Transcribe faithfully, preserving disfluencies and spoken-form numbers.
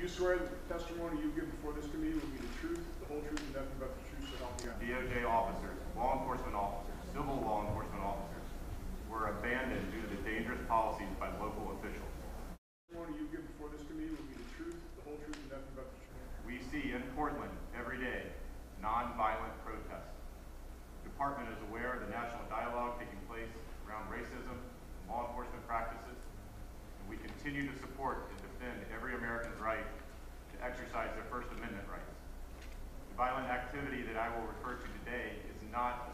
you swear that the testimony you give before this committee will be the truth, the whole truth, and nothing but the truth, so help me God? D O J officers, law enforcement officers, civil law enforcement officers were abandoned due to the dangerous policies by local officials. The testimony you give before this committee will be the truth, the whole truth, and nothing but the truth. We see in Portland every day non-violent protests. The department is aware of the national dialogue taking place around racism and law enforcement practices, and we continue to support and defend every American's right to exercise their First Amendment rights. The violent activity that I will refer to today is not a